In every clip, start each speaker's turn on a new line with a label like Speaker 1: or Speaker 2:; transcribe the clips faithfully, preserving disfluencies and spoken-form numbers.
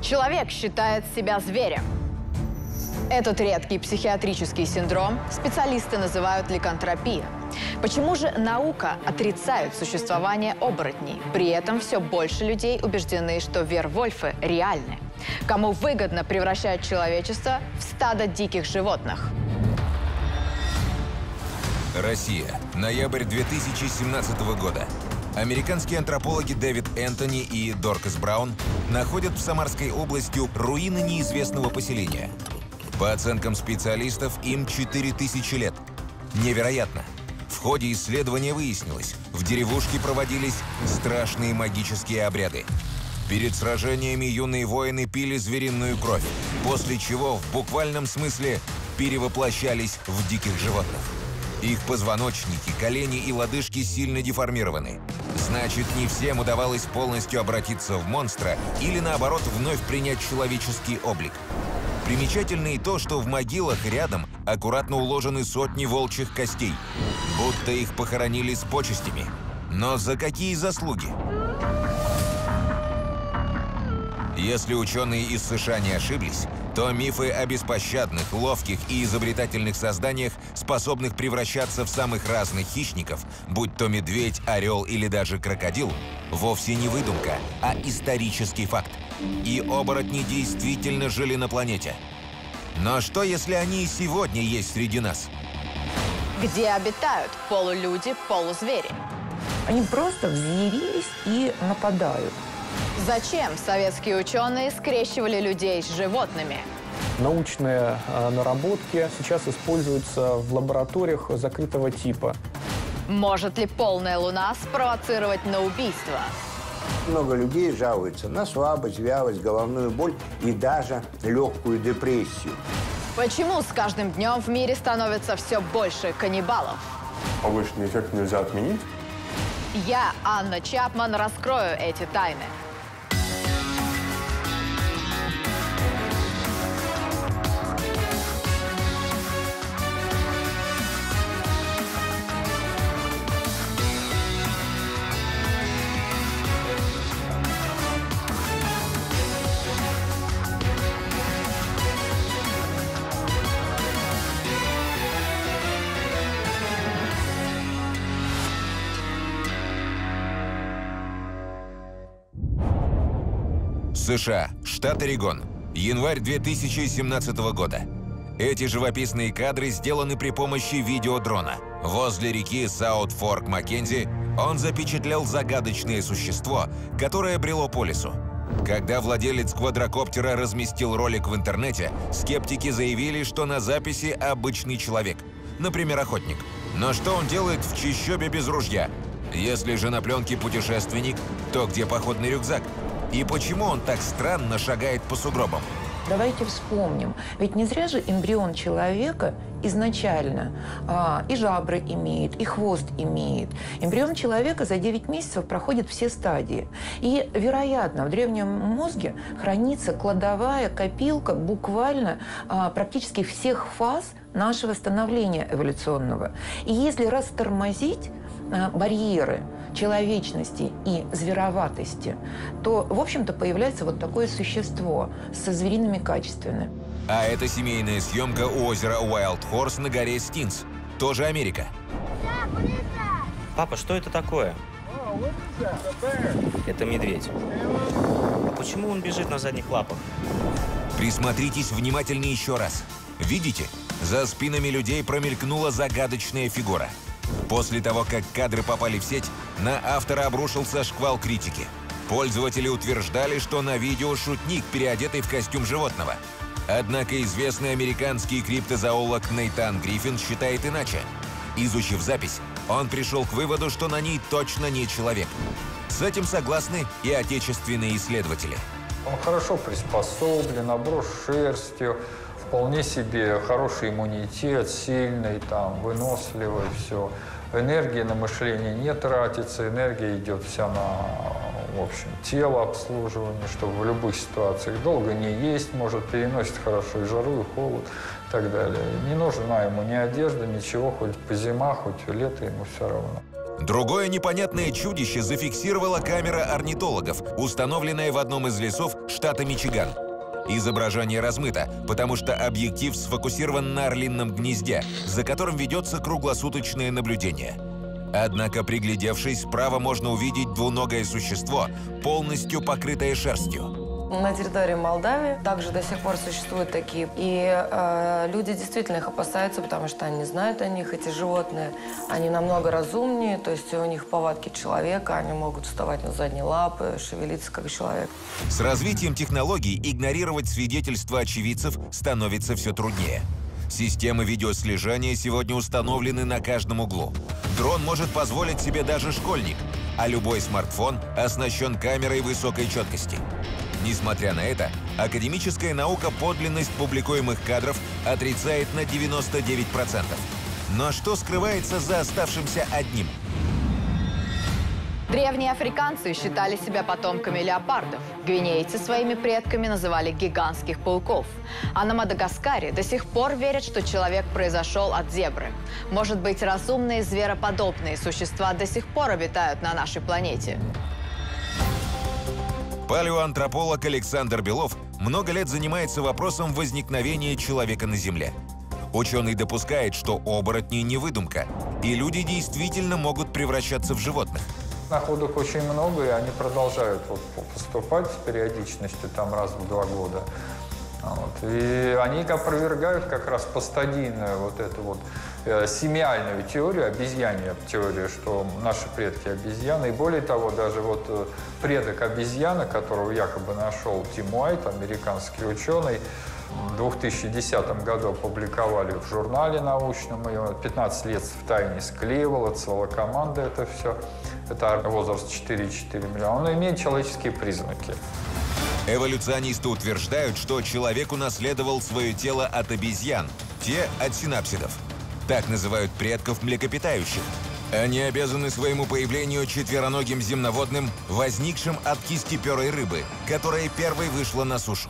Speaker 1: Человек считает себя зверем. Этот редкий психиатрический синдром специалисты называют ликантропией. Почему же наука отрицает существование оборотней? При этом все больше людей убеждены, что вервольфы реальны. Кому выгодно превращать человечество в стадо диких животных?
Speaker 2: Россия. Ноябрь две тысячи семнадцатого года. Американские антропологи Дэвид Энтони и Доркас Браун находят в Самарской области руины неизвестного поселения. По оценкам специалистов, им четыре тысячи лет. Невероятно! В ходе исследования выяснилось, в деревушке проводились страшные магические обряды. Перед сражениями юные воины пили звериную кровь, после чего в буквальном смысле перевоплощались в диких животных. Их позвоночники, колени и лодыжки сильно деформированы. Значит, не всем удавалось полностью обратиться в монстра или, наоборот, вновь принять человеческий облик. Примечательно и то, что в могилах рядом аккуратно уложены сотни волчьих костей, будто их похоронили с почестями. Но за какие заслуги? Если ученые из США не ошиблись, то мифы о беспощадных, ловких и изобретательных созданиях, способных превращаться в самых разных хищников, будь то медведь, орел или даже крокодил, вовсе не выдумка, а исторический факт. И оборотни действительно жили на планете. Но что, если они и сегодня есть среди нас?
Speaker 1: Где обитают полулюди, полузвери?
Speaker 3: Они просто взъярились и нападают.
Speaker 1: Зачем советские ученые скрещивали людей с животными?
Speaker 4: Научные э, наработки сейчас используются в лабораториях закрытого типа.
Speaker 1: Может ли полная луна спровоцировать на убийство?
Speaker 5: Много людей жалуются на слабость, вялость, головную боль и даже легкую депрессию.
Speaker 1: Почему с каждым днем в мире становится все больше каннибалов?
Speaker 6: Побочный эффект нельзя отменить.
Speaker 1: Я, Анна Чапман, раскрою эти тайны.
Speaker 2: США, штат Орегон, январь две тысячи семнадцатого года. Эти живописные кадры сделаны при помощи видеодрона. Возле реки Саут-Форк-Маккензи он запечатлел загадочное существо, которое брело по лесу. Когда владелец квадрокоптера разместил ролик в интернете, скептики заявили, что на записи обычный человек, например, охотник. Но что он делает в чащобе без ружья? Если же на пленке путешественник, то где походный рюкзак? И почему он так странно шагает по сугробам?
Speaker 3: Давайте вспомним. Ведь не зря же эмбрион человека изначально а, и жабры имеет, и хвост имеет. Эмбрион человека за девять месяцев проходит все стадии. И, вероятно, в древнем мозге хранится кладовая, копилка буквально а, практически всех фаз нашего становления эволюционного. И если растормозить а, барьеры человечности и звероватости, то, в общем-то, появляется вот такое существо со звериными качествами.
Speaker 2: А это семейная съемка у озера Уайлд Хорс на горе Стинс, тоже Америка.
Speaker 7: Папа, что это такое? Это медведь. А почему он бежит на задних лапах?
Speaker 2: Присмотритесь внимательнее еще раз. Видите? За спинами людей промелькнула загадочная фигура. После того, как кадры попали в сеть, на автора обрушился шквал критики. Пользователи утверждали, что на видео шутник, переодетый в костюм животного. Однако известный американский криптозоолог Нейтан Гриффин считает иначе. Изучив запись, он пришел к выводу, что на ней точно не человек. С этим согласны и отечественные исследователи.
Speaker 8: Он хорошо приспособлен, оброс шерстью, вполне себе хороший иммунитет, сильный, там, выносливый, все. Энергии на мышление не тратится, энергия идет вся на, в общем, тело обслуживание, чтобы в любых ситуациях долго не есть, может, переносит хорошо и жару, и холод, и так далее. Не нужна ему ни одежда, ничего, хоть по зима, хоть лето, ему все равно.
Speaker 2: Другое непонятное чудище зафиксировала камера орнитологов, установленная в одном из лесов штата Мичиган. Изображение размыто, потому что объектив сфокусирован на орлином гнезде, за которым ведется круглосуточное наблюдение. Однако, приглядевшись, справа можно увидеть двуногое существо, полностью покрытое шерстью.
Speaker 9: На территории Молдавии также до сих пор существуют такие. И э, люди действительно их опасаются, потому что они знают о них, эти животные. Они намного разумнее, то есть у них повадки человека, они могут вставать на задние лапы, шевелиться как человек.
Speaker 2: С развитием технологий игнорировать свидетельства очевидцев становится все труднее. Системы видеослежения сегодня установлены на каждом углу. Дрон может позволить себе даже школьник, а любой смартфон оснащен камерой высокой четкости. Несмотря на это, академическая наука подлинность публикуемых кадров отрицает на девяносто девять процентов. Но что скрывается за оставшимся одним?
Speaker 1: Древние африканцы считали себя потомками леопардов. Гвинейцы своими предками называли гигантских пауков. А на Мадагаскаре до сих пор верят, что человек произошел от зебры. Может быть, разумные звероподобные существа до сих пор обитают на нашей планете.
Speaker 2: Палеоантрополог Александр Белов много лет занимается вопросом возникновения человека на Земле. Ученый допускает, что оборотни не выдумка, и люди действительно могут превращаться в животных.
Speaker 8: Находок очень много, и они продолжают вот поступать с периодичностью там раз в два года. Вот. И они опровергают как раз постадийную вот эту вот э, семиальную теорию, обезьянью теорию, что наши предки обезьяны. И более того, даже вот э, предок обезьяны, которого якобы нашел Тим Уайт, американский ученый, в две тысячи десятом году опубликовали в журнале научном, и он пятнадцать лет в тайне склеивал, отсылала команда это все. Это возраст четыре и четыре миллиона. Он имеет человеческие признаки.
Speaker 2: Эволюционисты утверждают, что человек унаследовал свое тело от обезьян, те от синапсидов. Так называют предков млекопитающих. Они обязаны своему появлению четвероногим земноводным, возникшим от кистеперой рыбы, которая первой вышла на сушу.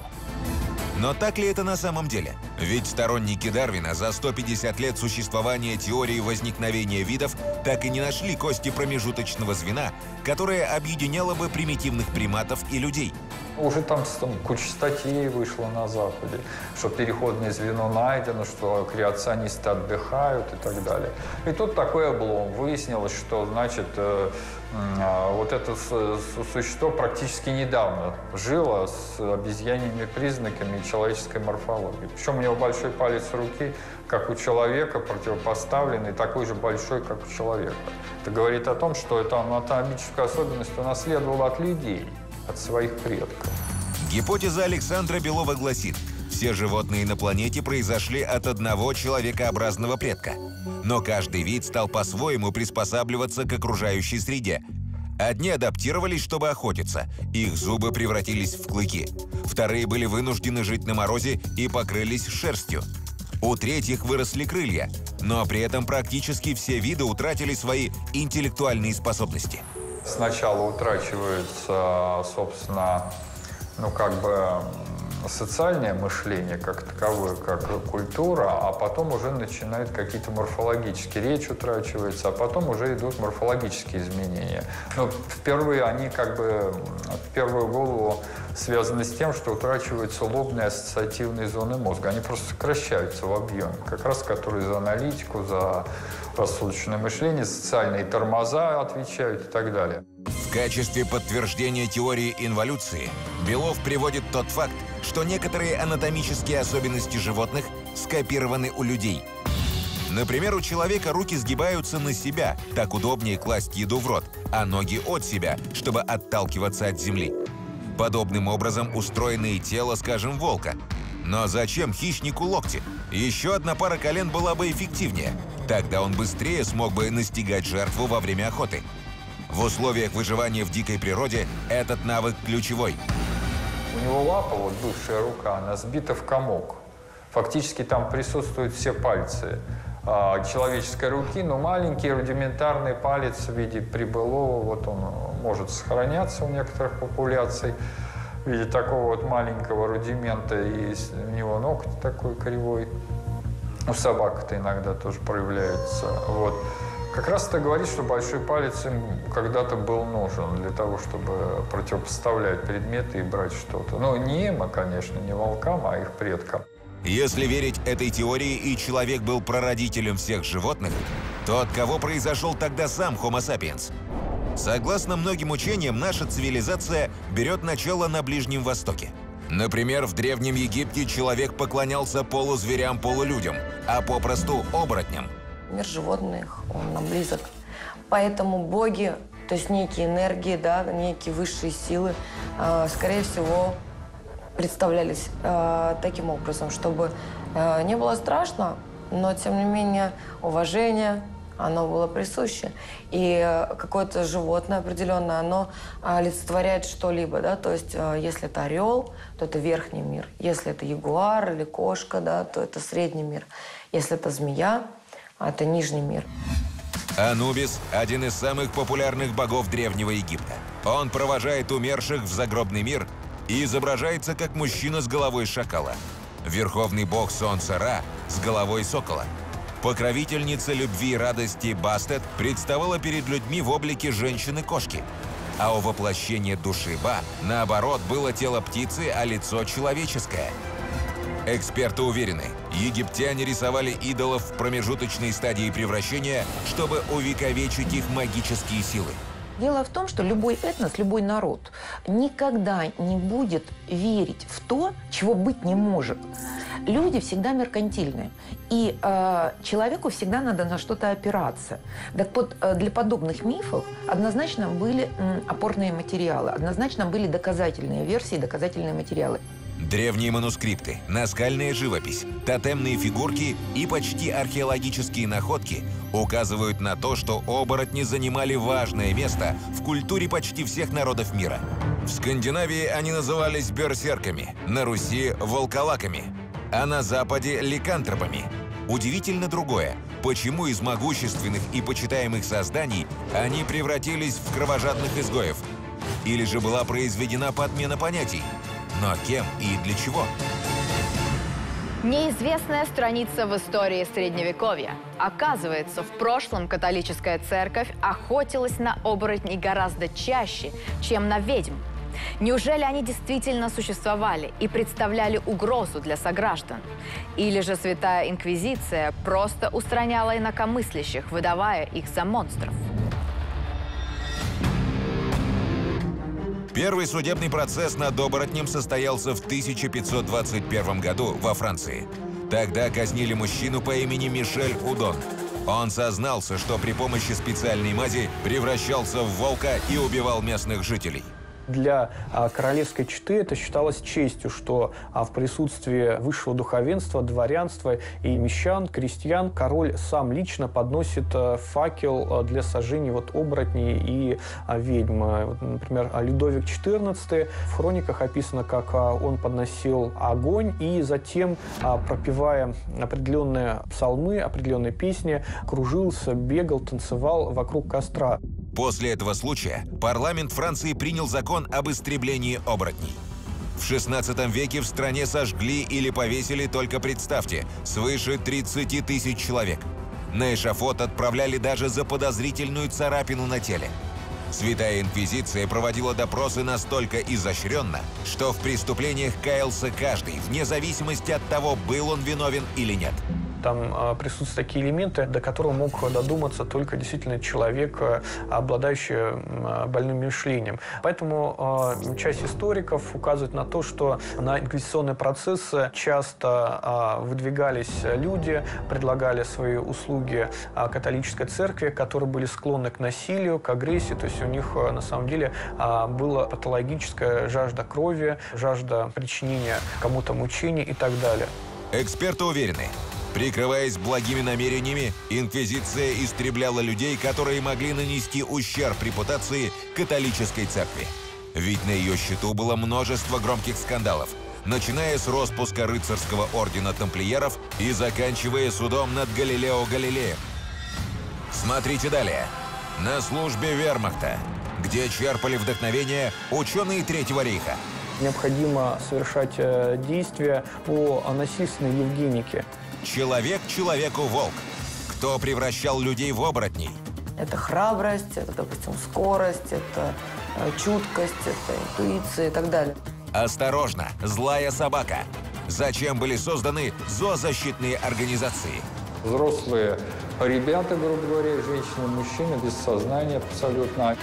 Speaker 2: Но так ли это на самом деле? Ведь сторонники Дарвина за сто пятьдесят лет существования теории возникновения видов так и не нашли кости промежуточного звена, которое объединяло бы примитивных приматов и людей.
Speaker 8: Уже там, там куча статей вышло на Западе, что переходное звено найдено, что креационисты отдыхают и так далее. И тут такой облом. Выяснилось, что, значит, э, э, вот это существо практически недавно жило с обезьяньими признаками и человеческой морфологией. Причем у него большой палец руки, как у человека, противопоставленный, такой же большой, как у человека. Это говорит о том, что эту анатомическую особенность унаследовал от людей, от своих предков.
Speaker 2: Гипотеза Александра Белова гласит, все животные на планете произошли от одного человекообразного предка. Но каждый вид стал по-своему приспосабливаться к окружающей среде. Одни адаптировались, чтобы охотиться, их зубы превратились в клыки. Вторые были вынуждены жить на морозе и покрылись шерстью. У третьих выросли крылья, но при этом практически все виды утратили свои интеллектуальные способности.
Speaker 8: Сначала утрачивается, собственно, ну как бы социальное мышление как таковое, как культура, а потом уже начинают какие-то морфологические, речь утрачивается, а потом уже идут морфологические изменения. Но впервые они как бы в первую голову связаны с тем, что утрачиваются лобные ассоциативные зоны мозга. Они просто сокращаются в объеме, как раз которые за аналитику, за рассудочное мышление, социальные тормоза отвечают и так далее.
Speaker 2: В качестве подтверждения теории инволюции Белов приводит тот факт, что некоторые анатомические особенности животных скопированы у людей. Например, у человека руки сгибаются на себя, так удобнее класть еду в рот, а ноги от себя, чтобы отталкиваться от земли. Подобным образом устроено и тело, скажем, волка. Но зачем хищнику локти? Еще одна пара колен была бы эффективнее. Тогда он быстрее смог бы настигать жертву во время охоты. В условиях выживания в дикой природе этот навык ключевой.
Speaker 8: У него лапа, вот бывшая рука, она сбита в комок. Фактически там присутствуют все пальцы а, человеческой руки, но маленький рудиментарный палец в виде прибылого, вот он может сохраняться у некоторых популяций в виде такого вот маленького рудимента, и у него ноготь такой кривой. У собак это иногда тоже проявляется. Вот. Как раз это говорит, что большой палец им когда-то был нужен для того, чтобы противопоставлять предметы и брать что-то. Ну, не им, а, конечно, не волкам, а их предкам.
Speaker 2: Если верить этой теории, и человек был прародителем всех животных, то от кого произошел тогда сам Homo sapiens? Согласно многим учениям, наша цивилизация берет начало на Ближнем Востоке. Например, в Древнем Египте человек поклонялся полузверям, полулюдям, а попросту оборотням.
Speaker 9: Мир животных, он нам близок. Поэтому боги, то есть некие энергии, да, некие высшие силы, э, скорее всего, представлялись э, таким образом, чтобы э, не было страшно, но, тем не менее, уважение, оно было присуще. И э, какое-то животное определенное, оно олицетворяет что-либо, да, то есть э, если это орел, то это верхний мир. Если это ягуар или кошка, да, то это средний мир. Если это змея, это нижний мир.
Speaker 2: Анубис – один из самых популярных богов Древнего Египта. Он провожает умерших в загробный мир и изображается как мужчина с головой шакала. Верховный бог солнца Ра с головой сокола. Покровительница любви и радости Бастет представала перед людьми в облике женщины-кошки. А у воплощения души Ба, наоборот, было тело птицы, а лицо человеческое. Эксперты уверены, египтяне рисовали идолов в промежуточной стадии превращения, чтобы увековечить их магические силы.
Speaker 3: Дело в том, что любой этнос, любой народ никогда не будет верить в то, чего быть не может. Люди всегда меркантильны, и э, человеку всегда надо на что-то опираться. Так вот, э, для подобных мифов однозначно были э, опорные материалы, однозначно были доказательные версии, доказательные материалы.
Speaker 2: Древние манускрипты, наскальная живопись, тотемные фигурки и почти археологические находки указывают на то, что оборотни занимали важное место в культуре почти всех народов мира. В Скандинавии они назывались берсерками, на Руси – волколаками, а на Западе – ликантропами. Удивительно другое, почему из могущественных и почитаемых созданий они превратились в кровожадных изгоев? Или же была произведена подмена понятий? Но кем и для чего?
Speaker 1: Неизвестная страница в истории Средневековья. Оказывается, в прошлом католическая церковь охотилась на оборотней гораздо чаще, чем на ведьм. Неужели они действительно существовали и представляли угрозу для сограждан? Или же Святая Инквизиция просто устраняла инакомыслящих, выдавая их за монстров?
Speaker 2: Первый судебный процесс над оборотнем состоялся в тысяча пятьсот двадцать первом году во Франции. Тогда казнили мужчину по имени Мишель Удон. Он сознался, что при помощи специальной мази превращался в волка и убивал местных жителей.
Speaker 4: Для а, королевской четы это считалось честью, что а, в присутствии высшего духовенства, дворянства и мещан, крестьян, король сам лично подносит а, факел а, для сожжения вот, оборотней и а, ведьм. Вот, например, Людовик четырнадцатый в хрониках описано, как а, он подносил огонь и затем, а, пропевая определенные псалмы, определенные песни, кружился, бегал, танцевал вокруг костра.
Speaker 2: После этого случая парламент Франции принял закон об истреблении оборотней. В шестнадцатом веке в стране сожгли или повесили, только представьте, свыше тридцати тысяч человек. На эшафот отправляли даже за подозрительную царапину на теле. Святая Инквизиция проводила допросы настолько изощренно, что в преступлениях каялся каждый, вне зависимости от того, был он виновен или нет.
Speaker 4: Там э, присутствуют такие элементы, до которых мог додуматься только действительно человек, э, обладающий э, больным мышлением. Поэтому э, часть историков указывает на то, что на инквизиционные процессы часто э, выдвигались люди, предлагали свои услуги э, католической церкви, которые были склонны к насилию, к агрессии. То есть у них э, на самом деле э, была патологическая жажда крови, жажда причинения кому-то мучений и так далее.
Speaker 2: Эксперты уверены, прикрываясь благими намерениями, Инквизиция истребляла людей, которые могли нанести ущерб репутации католической церкви. Ведь на ее счету было множество громких скандалов, начиная с распуска рыцарского ордена тамплиеров и заканчивая судом над Галилео Галилеем. Смотрите далее. На службе вермахта, где черпали вдохновение ученые Третьего рейха.
Speaker 4: Необходимо совершать действия по насильственной евгенике.
Speaker 2: Человек человеку волк. Кто превращал людей в оборотней?
Speaker 9: Это храбрость, это, допустим, скорость, это э, чуткость, это интуиция и так далее.
Speaker 2: Осторожно, злая собака. Зачем были созданы зоозащитные организации?
Speaker 8: Взрослые ребята, грубо говоря, женщины, мужчины, без сознания абсолютно.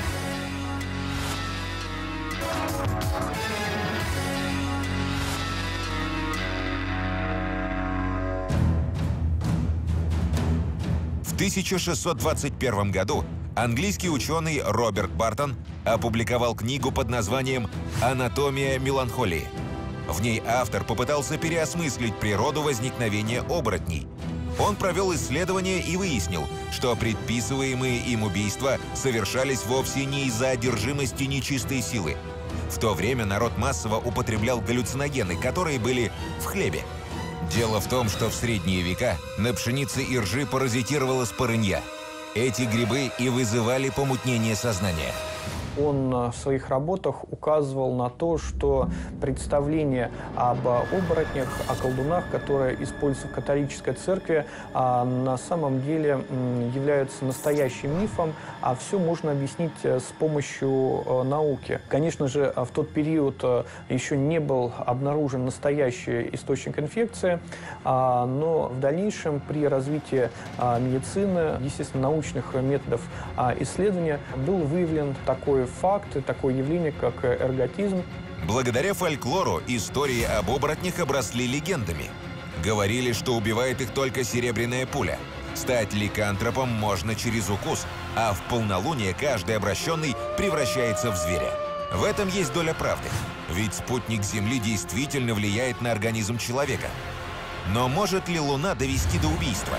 Speaker 2: В тысяча шестьсот двадцать первом году английский ученый Роберт Бартон опубликовал книгу под названием «Анатомия меланхолии». В ней автор попытался переосмыслить природу возникновения оборотней. Он провел исследование и выяснил, что предписываемые им убийства совершались вовсе не из-за одержимости нечистой силы. В то время народ массово употреблял галлюциногены, которые были в хлебе. Дело в том, что в средние века на пшенице и ржи паразитировала спорынья. Эти грибы и вызывали помутнение сознания.
Speaker 4: Он в своих работах указывал на то, что представление об оборотнях, о колдунах, которые используются в католической церкви, на самом деле являются настоящим мифом, а все можно объяснить с помощью науки. Конечно же, в тот период еще не был обнаружен настоящий источник инфекции, но в дальнейшем при развитии медицины, естественно, научных методов исследования был выявлен такой факт, такое явление, как эрготизм.
Speaker 2: Благодаря фольклору истории об оборотнях обросли легендами. Говорили, что убивает их только серебряная пуля. Стать ликантропом можно через укус, а в полнолуние каждый обращенный превращается в зверя. В этом есть доля правды, ведь спутник Земли действительно влияет на организм человека. Но может ли Луна довести до убийства?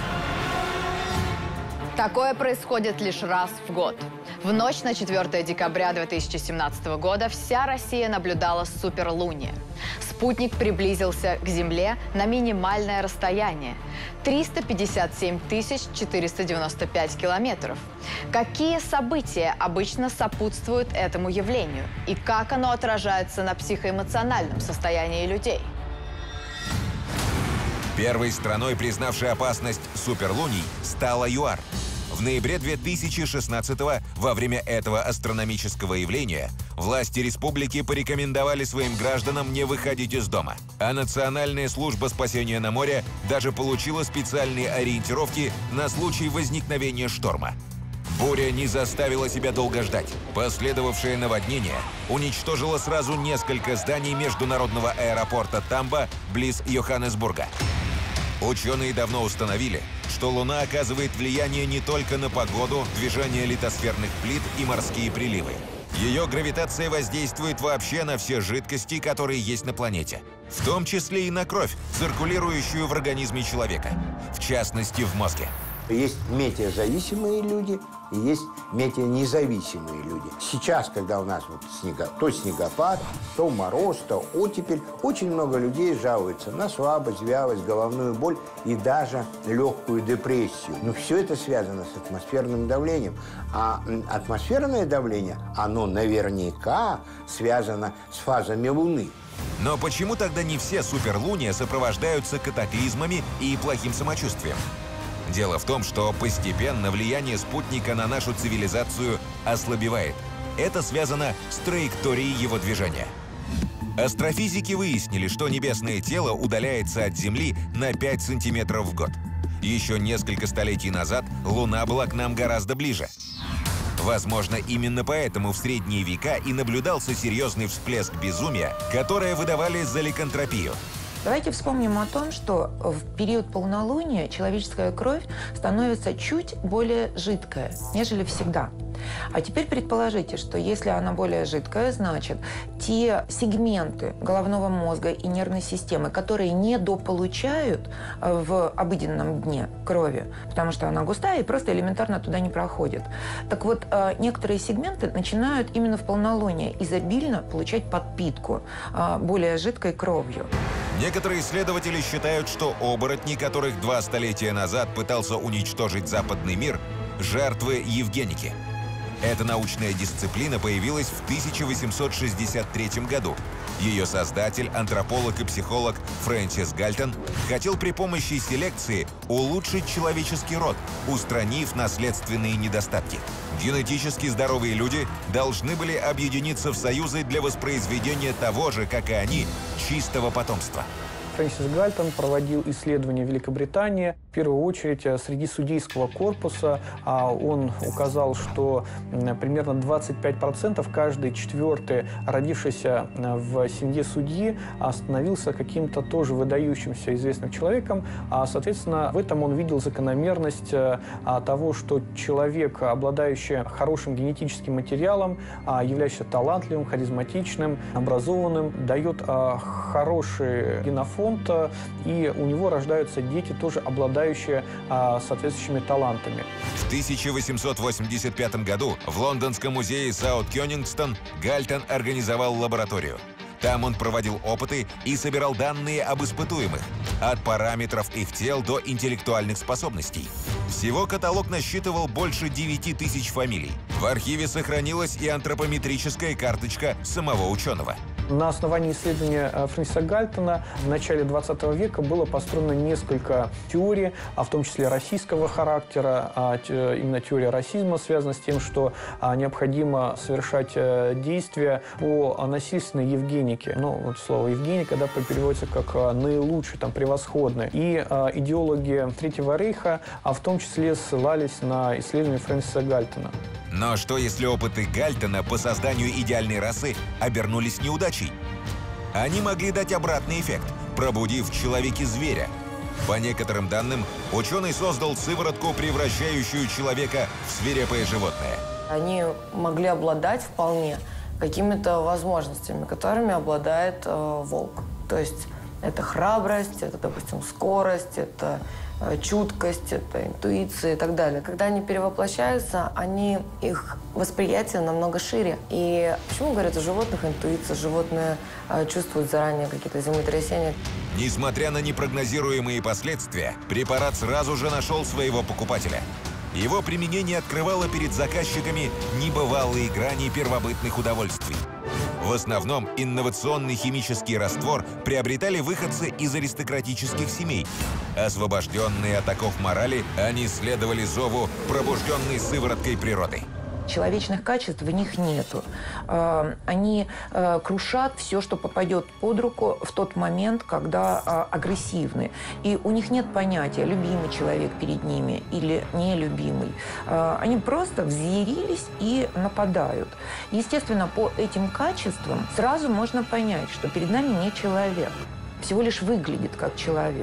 Speaker 1: Такое происходит лишь раз в год. В ночь на четвёртое декабря две тысячи семнадцатого года вся Россия наблюдала суперлуние. Спутник приблизился к Земле на минимальное расстояние – триста пятьдесят семь тысяч четыреста девяносто пять километров. Какие события обычно сопутствуют этому явлению? И как оно отражается на психоэмоциональном состоянии людей?
Speaker 2: Первой страной, признавшей опасность суперлуний, стала ЮАР. В ноябре две тысячи шестнадцатого, во время этого астрономического явления, власти республики порекомендовали своим гражданам не выходить из дома. А Национальная служба спасения на море даже получила специальные ориентировки на случай возникновения шторма. Буря не заставила себя долго ждать. Последовавшее наводнение уничтожило сразу несколько зданий международного аэропорта Тамба близ Йоханнесбурга. Ученые давно установили, что Луна оказывает влияние не только на погоду, движение литосферных плит и морские приливы. Ее гравитация воздействует вообще на все жидкости, которые есть на планете, в том числе и на кровь, циркулирующую в организме человека, в частности, в мозге.
Speaker 5: Есть метеозависимые люди и есть метеонезависимые люди. Сейчас, когда у нас вот снега, то снегопад, то мороз, то оттепель, очень много людей жалуются на слабость, вялость, головную боль и даже легкую депрессию. Но все это связано с атмосферным давлением. А атмосферное давление, оно наверняка связано с фазами Луны.
Speaker 2: Но почему тогда не все суперлуния сопровождаются катаклизмами и плохим самочувствием? Дело в том, что постепенно влияние спутника на нашу цивилизацию ослабевает. Это связано с траекторией его движения. Астрофизики выяснили, что небесное тело удаляется от Земли на пять сантиметров в год. Еще несколько столетий назад Луна была к нам гораздо ближе. Возможно, именно поэтому в средние века и наблюдался серьезный всплеск безумия, которое выдавали за ликантропию.
Speaker 3: Давайте вспомним о том, что в период полнолуния человеческая кровь становится чуть более жидкая, нежели всегда. А теперь предположите, что если она более жидкая, значит, те сегменты головного мозга и нервной системы, которые недополучают в обыденном дне крови, потому что она густая и просто элементарно туда не проходит. Так вот, некоторые сегменты начинают именно в полнолуние изобильно получать подпитку более жидкой кровью.
Speaker 2: Некоторые исследователи считают, что оборотни, которых два столетия назад пытался уничтожить западный мир, жертвы евгеники. Эта научная дисциплина появилась в тысяча восемьсот шестьдесят третьем году. Ее создатель, антрополог и психолог Фрэнсис Гальтон хотел при помощи селекции улучшить человеческий род, устранив наследственные недостатки. Генетически здоровые люди должны были объединиться в союзы для воспроизведения того же, как и они, чистого потомства.
Speaker 4: Фрэнсис Гальтон проводил исследования в Великобритании. В первую очередь среди судейского корпуса он указал, что примерно двадцать пять процентов каждый четвертый родившийся в семье судьи становился каким-то тоже выдающимся известным человеком. Соответственно, в этом он видел закономерность того, что человек, обладающий хорошим генетическим материалом, являющийся талантливым, харизматичным, образованным, дает хороший генофонд, и у него рождаются дети, тоже обладающие а, соответствующими талантами.
Speaker 2: В тысяча восемьсот восемьдесят пятом году в Лондонском музее Саут-Кёнингстон Гальтон организовал лабораторию. Там он проводил опыты и собирал данные об испытуемых, от параметров их тел до интеллектуальных способностей. Всего каталог насчитывал больше девяти тысяч фамилий. В архиве сохранилась и антропометрическая карточка самого ученого.
Speaker 4: На основании исследования Фрэнсиса Гальтона в начале двадцатого века было построено несколько теорий, в том числе российского характера. Именно теория расизма связана с тем, что необходимо совершать действия по насильственной евгенике. Ну, вот слово «евгеника», да, переводится как «наилучший», там, «превосходный». И идеологи Третьего рейха в том числе ссылались на исследования Фрэнсиса Гальтона.
Speaker 2: Но что, если опыты Гальтона по созданию идеальной расы обернулись неудачей? Они могли дать обратный эффект, пробудив в человеке зверя. По некоторым данным, ученый создал сыворотку, превращающую человека в свирепое животное.
Speaker 9: Они могли обладать вполне какими-то возможностями, которыми обладает э, волк. То есть это храбрость, это, допустим, скорость, это чуткость, это интуиция и так далее. Когда они перевоплощаются, они, их восприятие намного шире. И почему, говорят, у животных интуиция, животные э, чувствуют заранее какие-то землетрясения.
Speaker 2: Несмотря на непрогнозируемые последствия, препарат сразу же нашел своего покупателя. Его применение открывало перед заказчиками небывалые грани первобытных удовольствий. В основном инновационный химический раствор приобретали выходцы из аристократических семей. Освобожденные от оков морали, они следовали зову, пробужденной сывороткой природы.
Speaker 3: Человечных качеств в них нету. Они крушат все, что попадет под руку в тот момент, когда агрессивны. И у них нет понятия, любимый человек перед ними или нелюбимый. Они просто взъярились и нападают. Естественно, по этим качествам сразу можно понять, что перед нами не человек, всего лишь выглядит как человек.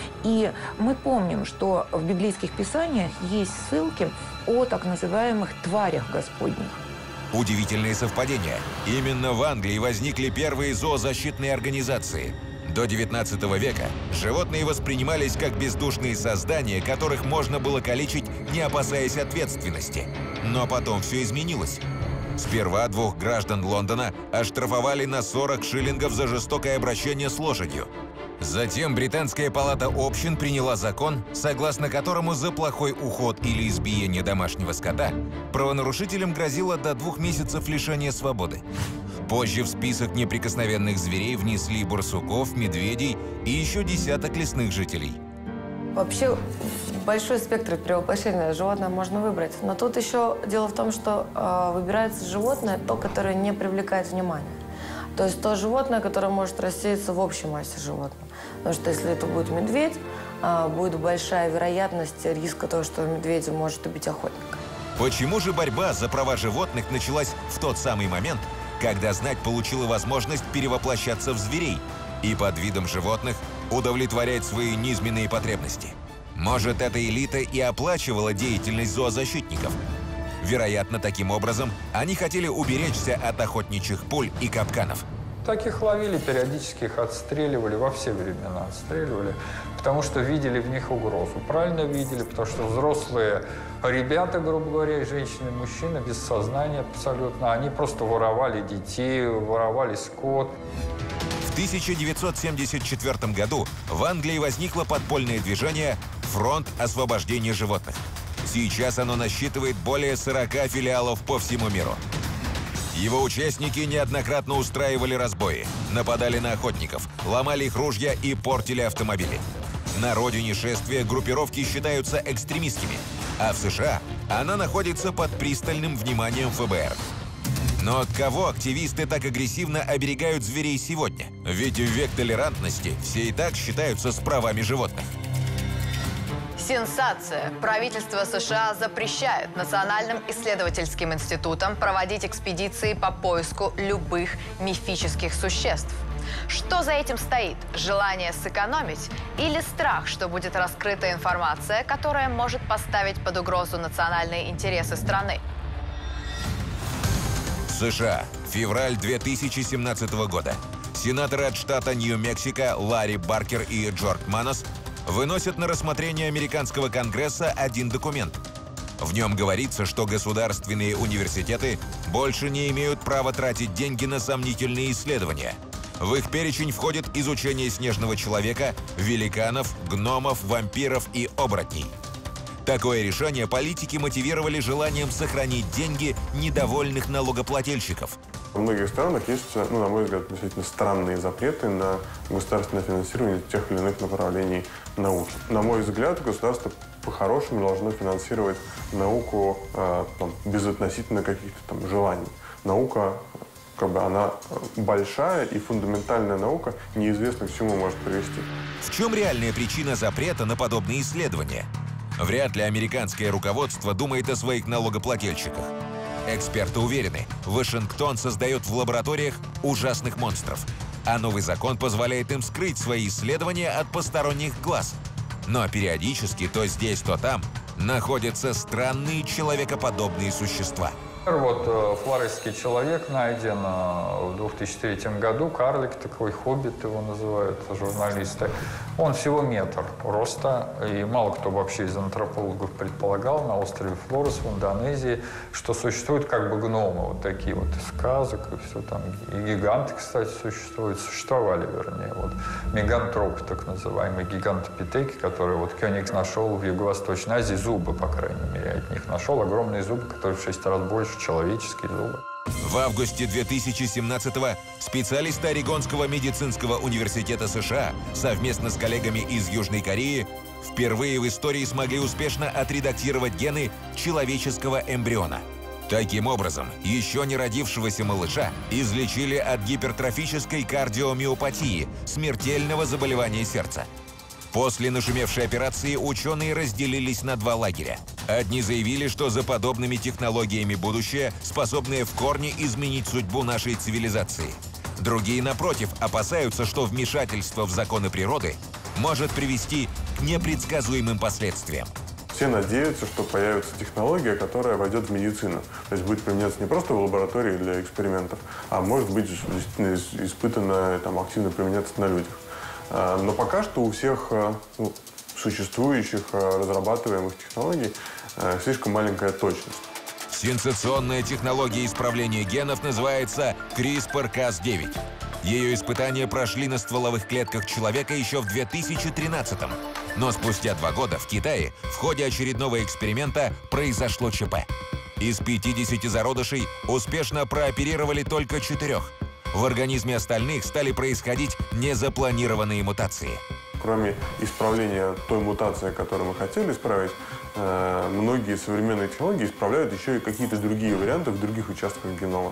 Speaker 3: И мы помним, что в библейских писаниях есть ссылки о так называемых тварях Господних.
Speaker 2: Удивительные совпадения. Именно в Англии возникли первые зоозащитные организации. До девятнадцатого века животные воспринимались как бездушные создания, которых можно было калечить, не опасаясь ответственности. Но потом все изменилось. Сперва двух граждан Лондона оштрафовали на сорок шиллингов за жестокое обращение с лошадью. Затем Британская палата общин приняла закон, согласно которому за плохой уход или избиение домашнего скота правонарушителям грозило до двух месяцев лишения свободы. Позже в список неприкосновенных зверей внесли барсуков, медведей и еще десяток лесных жителей.
Speaker 9: Вообще большой спектр перевоплощения животное можно выбрать. Но тут еще дело в том, что э, выбирается животное, то, которое не привлекает внимания. То есть то животное, которое может рассеяться в общей массе животных. Потому что если это будет медведь, э, будет большая вероятность риска того, что медведь может убить охотника.
Speaker 2: Почему же борьба за права животных началась в тот самый момент, когда знать получила возможность перевоплощаться в зверей и под видом животных удовлетворять свои низменные потребности? Может, эта элита и оплачивала деятельность зоозащитников? Вероятно, таким образом они хотели уберечься от охотничьих пуль и капканов.
Speaker 8: Так их ловили, периодически их отстреливали, во все времена отстреливали, потому что видели в них угрозу. Правильно видели, потому что взрослые ребята, грубо говоря, и женщины, и мужчины, без сознания абсолютно, они просто воровали детей, воровали скот.
Speaker 2: В тысяча девятьсот семьдесят четвёртом году в Англии возникло подпольное движение «Фронт освобождения животных». Сейчас оно насчитывает более сорока филиалов по всему миру. Его участники неоднократно устраивали разбои, нападали на охотников, ломали их ружья и портили автомобили. На родине шествия группировки считаются экстремистскими, а в США она находится под пристальным вниманием эф бэ эр. Но от кого активисты так агрессивно оберегают зверей сегодня? Ведь в век толерантности все и так считаются с правами животных.
Speaker 1: Сенсация. Правительство США запрещает национальным исследовательским институтам проводить экспедиции по поиску любых мифических существ. Что за этим стоит? Желание сэкономить или страх, что будет раскрыта информация, которая может поставить под угрозу национальные интересы страны?
Speaker 2: США. Февраль две тысячи семнадцатого года. Сенаторы от штата Нью-Мексико Ларри Баркер и Джордж Манос выносят на рассмотрение американского Конгресса один документ. В нем говорится, что государственные университеты больше не имеют права тратить деньги на сомнительные исследования. В их перечень входит изучение снежного человека, великанов, гномов, вампиров и оборотней. Такое решение политики мотивировали желанием сохранить деньги недовольных налогоплательщиков.
Speaker 6: В многих странах есть, ну, на мой взгляд, относительно странные запреты на государственное финансирование тех или иных направлений науки. На мой взгляд, государство по-хорошему должно финансировать науку э, там, безотносительно каких-то там желаний. Наука, как бы, она большая, и фундаментальная наука неизвестно к чему может привести.
Speaker 2: В чем реальная причина запрета на подобные исследования? Вряд ли американское руководство думает о своих налогоплательщиках. Эксперты уверены, Вашингтон создает в лабораториях ужасных монстров, а новый закон позволяет им скрыть свои исследования от посторонних глаз. Но периодически то здесь, то там находятся странные человекоподобные существа.
Speaker 8: Вот флоресский человек найден в две тысячи третьем году, карлик такой, хоббит его называют журналисты. Он всего метр роста, и мало кто вообще из антропологов предполагал на острове Флорес в Индонезии, что существуют как бы гномы, вот такие вот из сказок, и все там. И гиганты, кстати, существуют, существовали, вернее. Вот мегантропы, так называемые гигантопитеки, которые вот Кёнигс нашел в Юго-Восточной Азии, зубы, по крайней мере, от них нашел, огромные зубы, которые в шесть раз больше человеческие зубы.
Speaker 2: В августе две тысячи семнадцатого специалисты Орегонского медицинского университета США совместно с коллегами из Южной Кореи впервые в истории смогли успешно отредактировать гены человеческого эмбриона. Таким образом, еще не родившегося малыша излечили от гипертрофической кардиомиопатии, смертельного заболевания сердца. После нашумевшей операции ученые разделились на два лагеря. Одни заявили, что за подобными технологиями будущее, способное в корне изменить судьбу нашей цивилизации. Другие, напротив, опасаются, что вмешательство в законы природы может привести к непредсказуемым последствиям.
Speaker 6: Все надеются, что появится технология, которая войдет в медицину. То есть будет применяться не просто в лаборатории для экспериментов, а может быть действительно испытана, там, активно применяться на людях. Но пока что у всех, ну, существующих, разрабатываемых технологий слишком маленькая точность.
Speaker 2: Сенсационная технология исправления генов называется криспр кас девять. Ее испытания прошли на стволовых клетках человека еще в две тысячи тринадцатом. Но спустя два года в Китае в ходе очередного эксперимента произошло ЧП. Из пятидесяти зародышей успешно прооперировали только четырех. В организме остальных стали происходить незапланированные мутации.
Speaker 6: Кроме исправления той мутации, которую мы хотели исправить, многие современные технологии исправляют еще и какие-то другие варианты в других участках генома.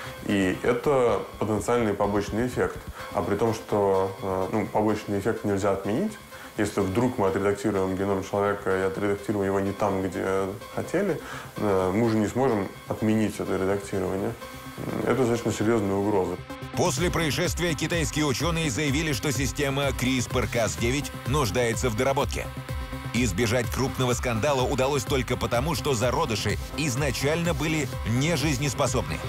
Speaker 6: И это потенциальный побочный эффект. А при том, что, ну, побочный эффект нельзя отменить, если вдруг мы отредактируем геном человека и отредактируем его не там, где хотели, мы уже не сможем отменить это редактирование. Это достаточно серьезная угроза.
Speaker 2: После происшествия китайские ученые заявили, что система криспр кас девять нуждается в доработке. Избежать крупного скандала удалось только потому, что зародыши изначально были нежизнеспособны.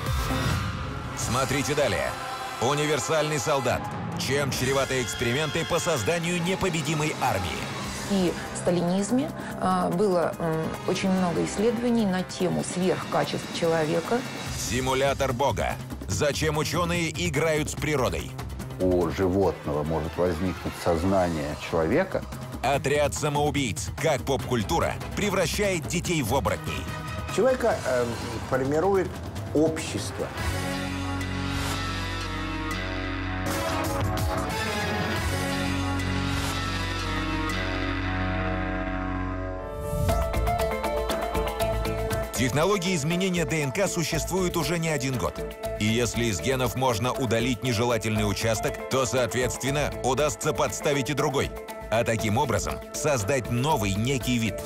Speaker 2: Смотрите далее. Универсальный солдат. Чем чреваты эксперименты по созданию непобедимой армии?
Speaker 3: И в сталинизме э, было э, очень много исследований на тему сверхкачеств человека.
Speaker 2: Симулятор Бога. Зачем ученые играют с природой?
Speaker 5: У животного может возникнуть сознание человека,
Speaker 2: Отряд самоубийц. Как поп-культура превращает детей в оборотней.
Speaker 5: Человека э, формирует общество.
Speaker 2: Технология изменения ДНК существует уже не один год. И если из генов можно удалить нежелательный участок, то, соответственно, удастся подставить и другой. А таким образом создать новый некий вид.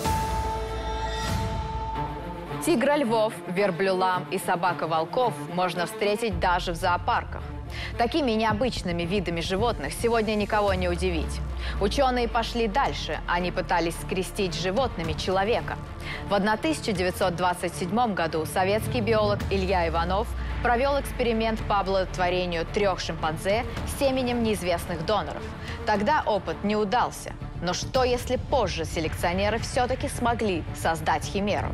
Speaker 1: Тигра львов, верблюлам и собака-волков можно встретить даже в зоопарках. Такими необычными видами животных сегодня никого не удивить. Ученые пошли дальше. Они пытались скрестить с животными человека. В тысяча девятьсот двадцать седьмом году советский биолог Илья Иванов провел эксперимент по оплодотворению трех шимпанзе с семенем неизвестных доноров. Тогда опыт не удался. Но что, если позже селекционеры все-таки смогли создать химеру?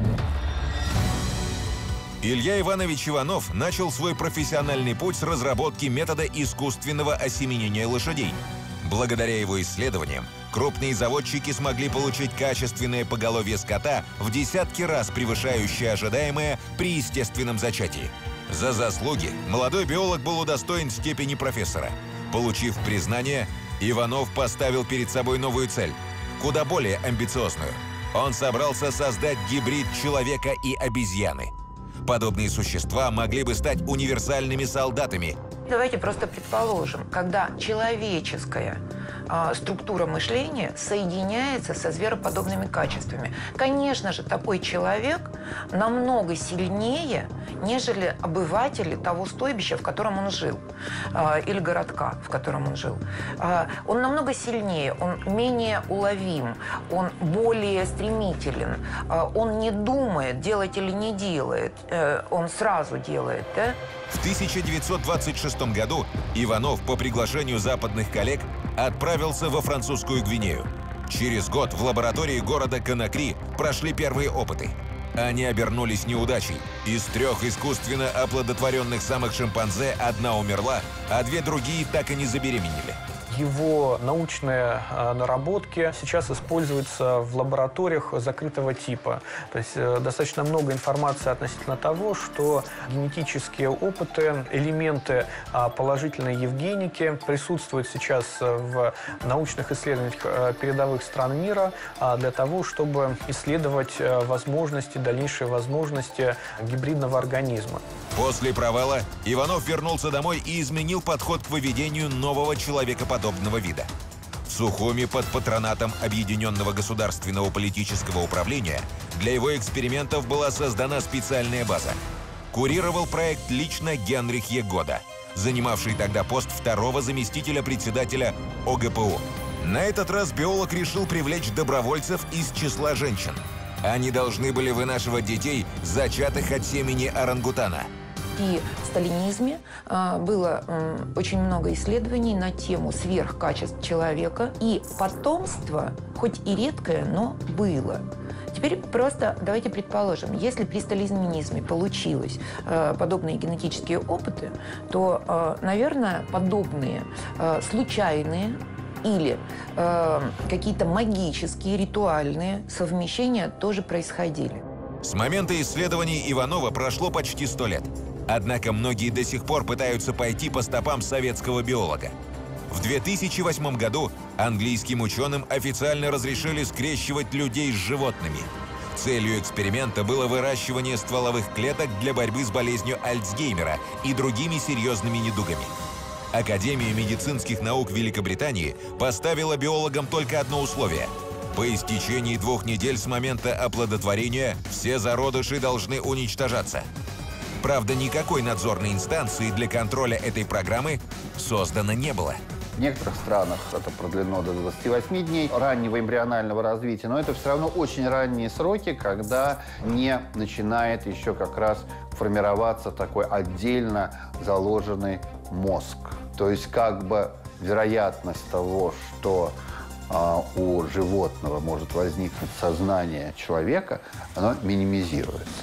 Speaker 2: Илья Иванович Иванов начал свой профессиональный путь с разработки метода искусственного осеменения лошадей. Благодаря его исследованиям крупные заводчики смогли получить качественное поголовье скота в десятки раз превышающее ожидаемое при естественном зачатии. За заслуги молодой биолог был удостоен степени профессора. Получив признание, Иванов поставил перед собой новую цель, куда более амбициозную. Он собрался создать гибрид человека и обезьяны. Подобные существа могли бы стать универсальными солдатами.
Speaker 3: Давайте просто предположим, когда человеческая э, структура мышления соединяется со звероподобными качествами. Конечно же, такой человек намного сильнее, нежели обыватели того стойбища, в котором он жил, э, или городка, в котором он жил. Э, он намного сильнее, он менее уловим, он более стремителен, э, он не думает, делать или не делает, э, он сразу делает, да?
Speaker 2: В тысяча девятьсот двадцать шестом году Иванов по приглашению западных коллег отправился во французскую Гвинею. Через год в лаборатории города Конакри прошли первые опыты. Они обернулись неудачей. Из трех искусственно оплодотворенных самок шимпанзе одна умерла, а две другие так и не забеременели.
Speaker 4: Его научные э, наработки сейчас используются в лабораториях закрытого типа. То есть э, достаточно много информации относительно того, что генетические опыты, элементы э, положительной евгеники присутствуют сейчас в научных исследованиях э, передовых стран мира э, для того, чтобы исследовать э, возможности, дальнейшие возможности гибридного организма.
Speaker 2: После провала Иванов вернулся домой и изменил подход к выведению нового человекоподобного вида. В Сухуми под патронатом Объединенного государственного политического управления для его экспериментов была создана специальная база. Курировал проект лично Генрих Егода, занимавший тогда пост второго заместителя председателя О Г П У. На этот раз биолог решил привлечь добровольцев из числа женщин. Они должны были вынашивать детей, зачатых от семени орангутана.
Speaker 3: При сталинизме э, было э, очень много исследований на тему сверхкачеств человека, и потомство, хоть и редкое, но было. Теперь просто давайте предположим, если при сталинизме получилось э, подобные генетические опыты, то, э, наверное, подобные э, случайные или э, какие-то магические, ритуальные совмещения тоже происходили.
Speaker 2: С момента исследований Иванова прошло почти сто лет. Однако многие до сих пор пытаются пойти по стопам советского биолога. В две тысячи восьмом году английским ученым официально разрешили скрещивать людей с животными. Целью эксперимента было выращивание стволовых клеток для борьбы с болезнью Альцгеймера и другими серьезными недугами. Академия медицинских наук Великобритании поставила биологам только одно условие. По истечении двух недель с момента оплодотворения все зародыши должны уничтожаться. Правда, никакой надзорной инстанции для контроля этой программы создано не было.
Speaker 10: В некоторых странах это продлено до двадцати восьми дней раннего эмбрионального развития, но это все равно очень ранние сроки, когда не начинает еще как раз формироваться такой отдельно заложенный мозг. То есть как бы вероятность того, что а, у животного может возникнуть сознание человека, оно минимизируется.
Speaker 2: В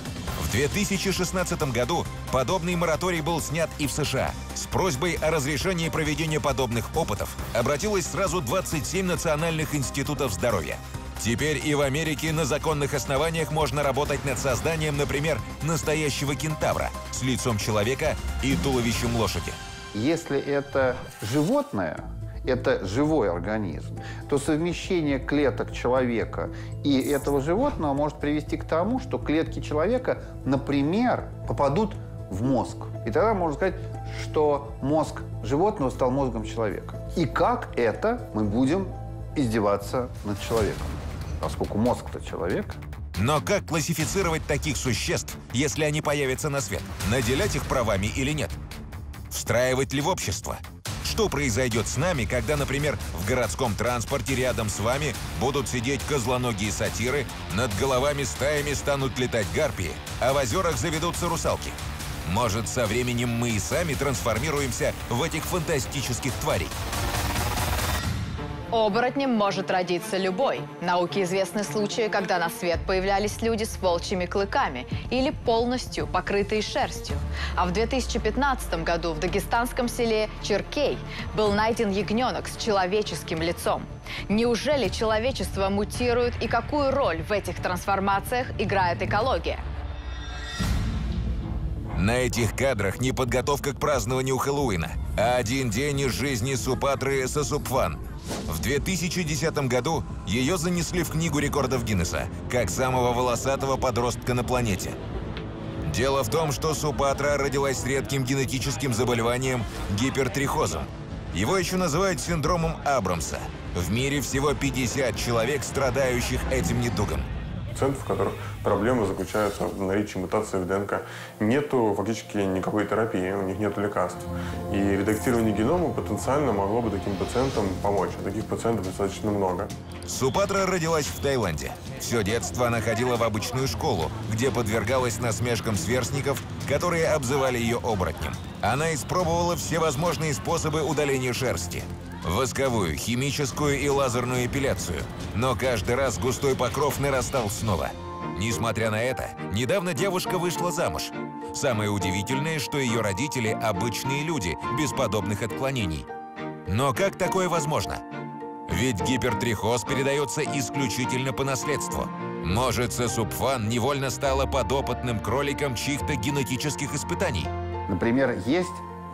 Speaker 2: В две тысячи шестнадцатом году подобный мораторий был снят и в США. С просьбой о разрешении проведения подобных опытов обратилось сразу двадцать семь национальных институтов здоровья. Теперь и в Америке на законных основаниях можно работать над созданием, например, настоящего кентавра с лицом человека и туловищем лошади.
Speaker 10: Если это животное, это живой организм, то совмещение клеток человека и этого животного может привести к тому, что клетки человека, например, попадут в мозг. И тогда можно сказать, что мозг животного стал мозгом человека. И как это мы будем издеваться над человеком, поскольку мозг-то человек.
Speaker 2: Но как классифицировать таких существ, если они появятся на свет? Наделять их правами или нет? Встраивать ли в общество? Что произойдет с нами, когда, например, в городском транспорте рядом с вами будут сидеть козлоногие сатиры, над головами стаями станут летать гарпии, а в озерах заведутся русалки? Может, со временем мы и сами трансформируемся в этих фантастических тварей?
Speaker 1: Оборотнем может родиться любой. Науке известны случаи, когда на свет появлялись люди с волчьими клыками или полностью покрытые шерстью. А в две тысячи пятнадцатом году в дагестанском селе Черкей был найден ягненок с человеческим лицом. Неужели человечество мутирует и какую роль в этих трансформациях играет экология?
Speaker 2: На этих кадрах не подготовка к празднованию Хэллоуина, а один день из жизни Супатры Сасупван. В две тысячи десятом году ее занесли в Книгу рекордов Гиннесса как самого волосатого подростка на планете. Дело в том, что Супатра родилась с редким генетическим заболеванием гипертрихозом. Его еще называют синдромом Абрамса. В мире всего пятьдесят человек, страдающих этим недугом.
Speaker 6: Пациентов, у которых проблема заключается в наличии мутации в ДНК. Нету фактически никакой терапии, у них нет лекарств. И редактирование генома потенциально могло бы таким пациентам помочь. А таких пациентов достаточно много.
Speaker 2: Супатра родилась в Таиланде. Все детство она ходила в обычную школу, где подвергалась насмешкам сверстников, которые обзывали ее оборотнем. Она испробовала все возможные способы удаления шерсти. Восковую, химическую и лазерную эпиляцию. Но каждый раз густой покров нарастал снова. Несмотря на это, недавно девушка вышла замуж. Самое удивительное, что ее родители – обычные люди, без подобных отклонений. Но как такое возможно? Ведь гипертрихоз передается исключительно по наследству. Может, Сасупван невольно стала подопытным кроликом чьих-то генетических испытаний?
Speaker 10: Например, есть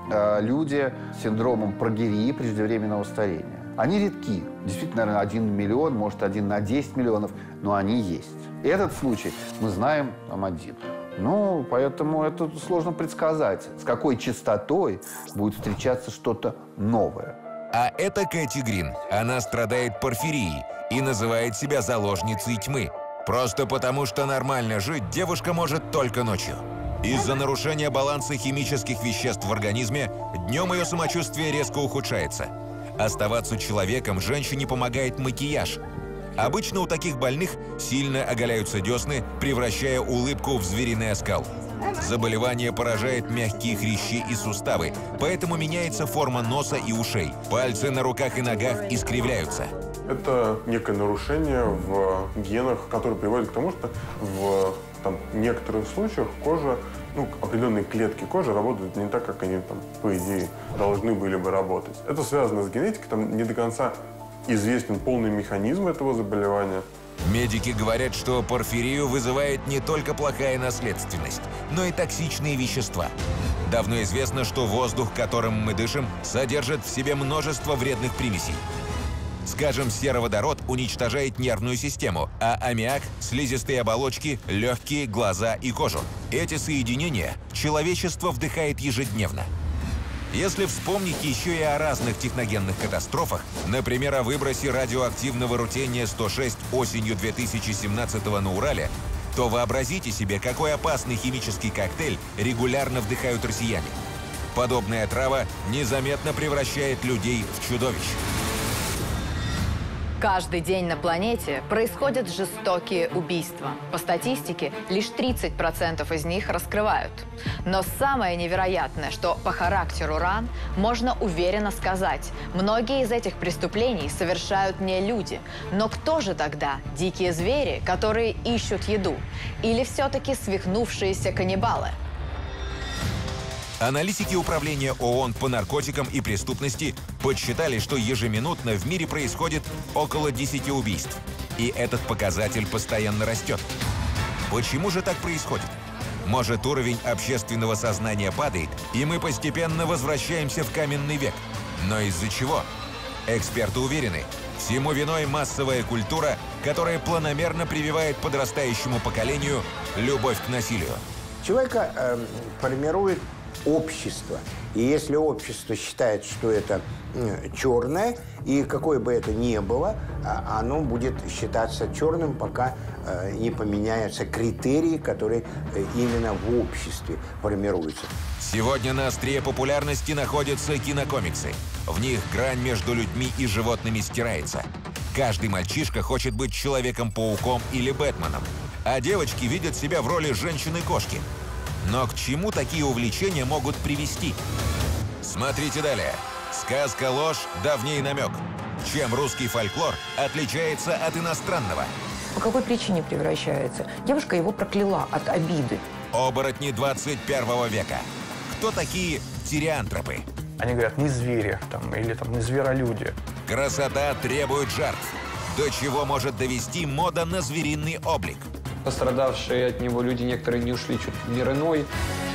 Speaker 10: люди с синдромом прогерии, преждевременного старения. Они редки. Действительно, наверное, один миллион, может, один на десять миллионов, но они есть. И этот случай мы знаем там один. Ну, поэтому это сложно предсказать, с какой частотой будет встречаться что-то новое.
Speaker 2: А это Кэти Грин. Она страдает порфирией и называет себя заложницей тьмы. Просто потому, что нормально жить девушка может только ночью. Из-за нарушения баланса химических веществ в организме днем ее самочувствие резко ухудшается. Оставаться человеком женщине помогает макияж. Обычно у таких больных сильно оголяются десны, превращая улыбку в звериный оскал. Заболевание поражает мягкие хрящи и суставы, поэтому меняется форма носа и ушей. Пальцы на руках и ногах искривляются.
Speaker 6: Это некое нарушение в генах, которое приводит к тому, что в там, некоторых случаях кожа, ну, определенные клетки кожи работают не так, как они, там, по идее, должны были бы работать. Это связано с генетикой, там не до конца известен полный механизм этого заболевания.
Speaker 2: Медики говорят, что порфирию вызывает не только плохая наследственность, но и токсичные вещества. Давно известно, что воздух, которым мы дышим, содержит в себе множество вредных примесей. Скажем, сероводород уничтожает нервную систему, а аммиак – слизистые оболочки, легкие, глаза и кожу. Эти соединения человечество вдыхает ежедневно. Если вспомнить еще и о разных техногенных катастрофах, например, о выбросе радиоактивного рутения сто шесть осенью две тысячи семнадцатого на Урале, то вообразите себе, какой опасный химический коктейль регулярно вдыхают россияне. Подобная трава незаметно превращает людей в чудовищ.
Speaker 1: Каждый день на планете происходят жестокие убийства. По статистике, лишь тридцать процентов из них раскрывают. Но самое невероятное, что по характеру ран можно уверенно сказать, многие из этих преступлений совершают не люди. Но кто же тогда дикие звери, которые ищут еду? Или все-таки свихнувшиеся каннибалы?
Speaker 2: Аналитики Управления ООН по наркотикам и преступности подсчитали, что ежеминутно в мире происходит около десяти убийств. И этот показатель постоянно растет. Почему же так происходит? Может, уровень общественного сознания падает, и мы постепенно возвращаемся в каменный век? Но из-за чего? Эксперты уверены, всему виной массовая культура, которая планомерно прививает подрастающему поколению любовь к насилию.
Speaker 5: Человека э, формирует общество. И если общество считает, что это черное, и какое бы это ни было, оно будет считаться черным, пока не поменяются критерии, которые именно в обществе формируются.
Speaker 2: Сегодня на острие популярности находятся кинокомиксы. В них грань между людьми и животными стирается. Каждый мальчишка хочет быть Человеком-пауком или Бэтменом, а девочки видят себя в роли женщины-кошки. Но к чему такие увлечения могут привести? Смотрите далее. Сказка «Ложь», давний намек. Чем русский фольклор отличается от иностранного?
Speaker 3: По какой причине превращается? Девушка его прокляла от обиды.
Speaker 2: Оборотни двадцать первого века. Кто такие тиреантропы?
Speaker 4: Они говорят, мы звери, там, или там, мы зверолюди.
Speaker 2: Красота требует жертв. До чего может довести мода на звериный облик?
Speaker 11: Пострадавшие от него люди, некоторые не ушли чуть в мир иной.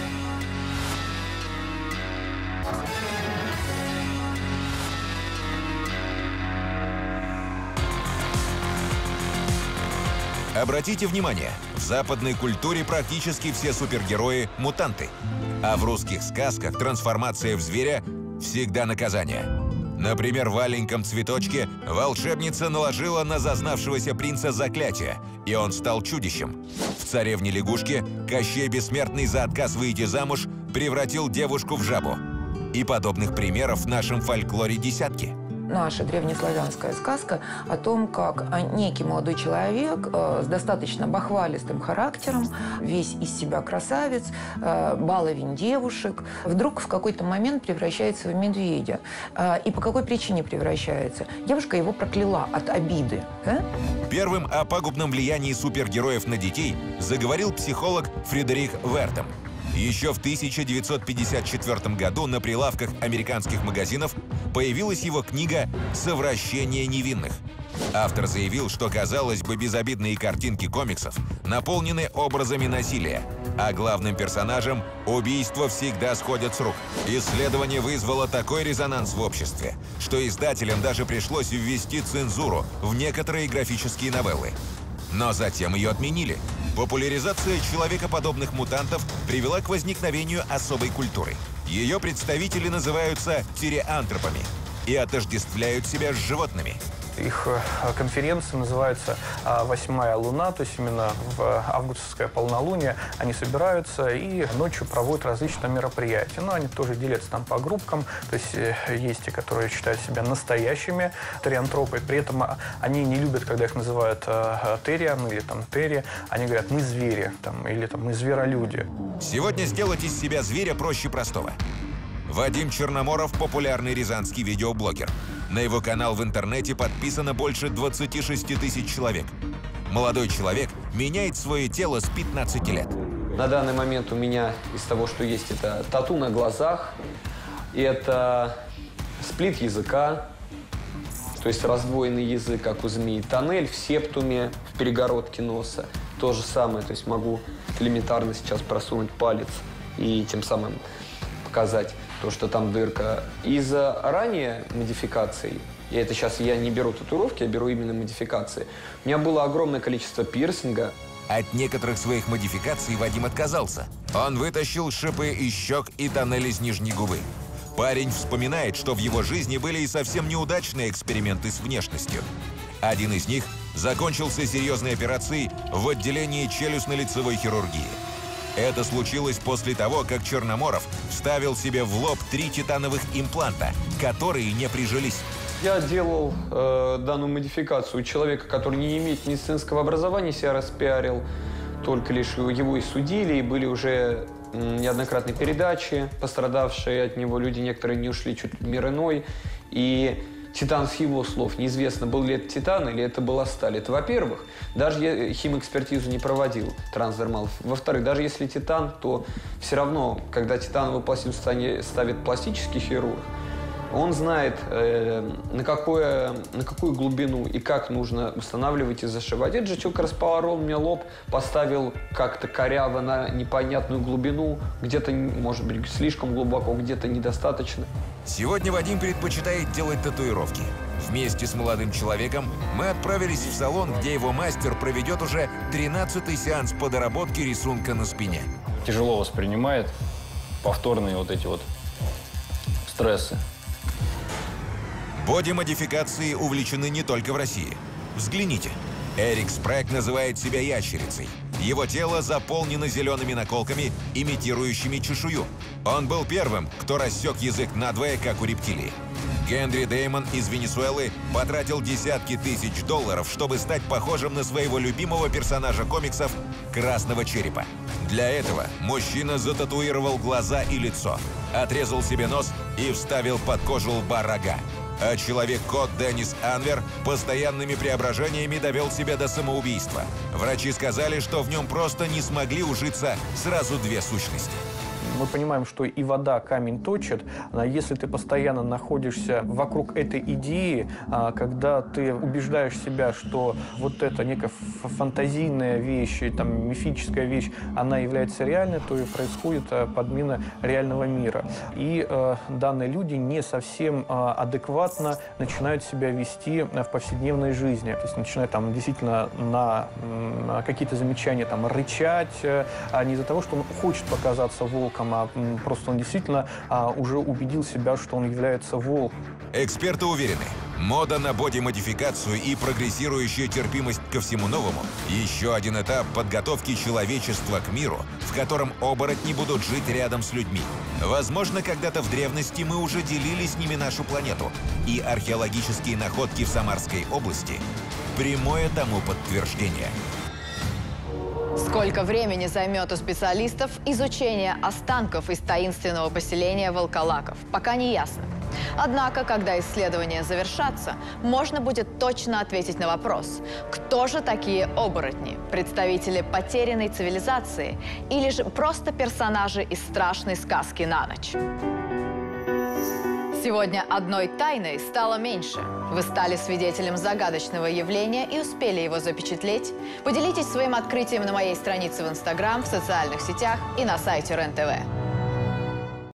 Speaker 2: Обратите внимание, в западной культуре практически все супергерои – мутанты. А в русских сказках трансформация в зверя всегда наказание. Например, в «Аленьком цветочке» волшебница наложила на зазнавшегося принца заклятие, и он стал чудищем. В «Царевне-лягушке» Кощей Бессмертный за отказ выйти замуж превратил девушку в жабу. И подобных примеров в нашем фольклоре десятки.
Speaker 3: Наша древнеславянская сказка о том, как некий молодой человек э, с достаточно бахвалистым характером, весь из себя красавец, э, баловень девушек, вдруг в какой-то момент превращается в медведя. Э, и по какой причине превращается? Девушка его прокляла от обиды. Да?
Speaker 2: Первым о пагубном влиянии супергероев на детей заговорил психолог Фредерик Вертем. Еще в тысяча девятьсот пятьдесят четвёртом году на прилавках американских магазинов появилась его книга «Совращение невинных». Автор заявил, что, казалось бы, безобидные картинки комиксов наполнены образами насилия, а главным персонажам убийства всегда сходят с рук. Исследование вызвало такой резонанс в обществе, что издателям даже пришлось ввести цензуру в некоторые графические новеллы. Но затем ее отменили. Популяризация человекоподобных мутантов привела к возникновению особой культуры. Ее представители называются тиреантропами и отождествляют себя с животными.
Speaker 4: Их конференция называется «Восьмая луна», то есть именно в августовское полнолуние они собираются и ночью проводят различные мероприятия. Но они тоже делятся там по группкам, то есть есть те, которые считают себя настоящими тиреантропы, при этом они не любят, когда их называют териан или там тери, они говорят «мы звери» там, или там «мы зверолюди».
Speaker 2: Сегодня сделать из себя зверя проще простого. Вадим Черноморов – популярный рязанский видеоблогер. На его канал в интернете подписано больше двадцати шести тысяч человек. Молодой человек меняет свое тело с пятнадцати лет.
Speaker 11: На данный момент у меня из того, что есть, это тату на глазах, это сплит языка, то есть раздвоенный язык, как у змеи, тоннель в септуме, в перегородке носа. То же самое, то есть могу элементарно сейчас просунуть палец и тем самым показать то, что там дырка. Из-за ранее модификаций, и это сейчас я не беру татуировки, я беру именно модификации, у меня было огромное количество пирсинга.
Speaker 2: От некоторых своих модификаций Вадим отказался. Он вытащил шипы из щек и тоннель из нижней губы. Парень вспоминает, что в его жизни были и совсем неудачные эксперименты с внешностью. Один из них закончился серьезной операцией в отделении челюстно-лицевой хирургии. Это случилось после того, как Черноморов вставил себе в лоб три титановых импланта, которые не прижились.
Speaker 11: Я делал э, данную модификацию человека, который не имеет медицинского образования, себя распиарил, только лишь его и судили, и были уже неоднократные передачи, пострадавшие от него люди, некоторые не ушли чуть ли в мир иной. И титан, с его слов, неизвестно, был ли это титан или это была сталь. Это, во-первых, даже я химэкспертизу не проводил, трансдермал. Во-вторых, даже если титан, то все равно, когда титановую пластину ставит пластический хирург, он знает, э, на, какое, на какую глубину и как нужно устанавливать и зашивать. Этот же человек распорол мне лоб, поставил как-то коряво на непонятную глубину, где-то, может быть, слишком глубоко, где-то недостаточно.
Speaker 2: Сегодня Вадим предпочитает делать татуировки. Вместе с молодым человеком мы отправились в салон, где его мастер проведет уже тринадцатый сеанс по доработке рисунка на спине.
Speaker 12: Тяжело воспринимает повторные вот эти вот стрессы.
Speaker 2: Боди-модификации увлечены не только в России. Взгляните. Эрик Спрэг называет себя ящерицей. Его тело заполнено зелеными наколками, имитирующими чешую. Он был первым, кто рассек язык надвое, как у рептилии. Генри Деймон из Венесуэлы потратил десятки тысяч долларов, чтобы стать похожим на своего любимого персонажа комиксов Красного Черепа. Для этого мужчина зататуировал глаза и лицо, отрезал себе нос и вставил под кожу лба рога. А человек-кот Деннис Анвер постоянными преображениями довел себя до самоубийства. Врачи сказали, что в нем просто не смогли ужиться сразу две сущности.
Speaker 4: Мы понимаем, что и вода камень точит. Если ты постоянно находишься вокруг этой идеи, когда ты убеждаешь себя, что вот эта некая фантазийная вещь, там, мифическая вещь, она является реальной, то и происходит подмена реального мира. И э, данные люди не совсем э, адекватно начинают себя вести в повседневной жизни. То есть начинают там действительно на э, какие-то замечания там, рычать, э, а не из-за того, что он хочет показаться волком, а просто он действительно а, уже убедил себя, что он является волком.
Speaker 2: Эксперты уверены, мода на боди-модификацию и прогрессирующая терпимость ко всему новому – еще один этап подготовки человечества к миру, в котором оборотни будут жить рядом с людьми. Возможно, когда-то в древности мы уже делили с ними нашу планету, и археологические находки в Самарской области – прямое тому подтверждение.
Speaker 1: Сколько времени займет у специалистов изучение останков из таинственного поселения волколаков, пока не ясно. Однако, когда исследования завершатся, можно будет точно ответить на вопрос, кто же такие оборотни? Представители потерянной цивилизации или же просто персонажи из страшной сказки на ночь? Сегодня одной тайной стало меньше. Вы стали свидетелем загадочного явления и успели его запечатлеть? Поделитесь своим открытием на моей странице в Инстаграм, в социальных сетях и на сайте РЕН-ТВ.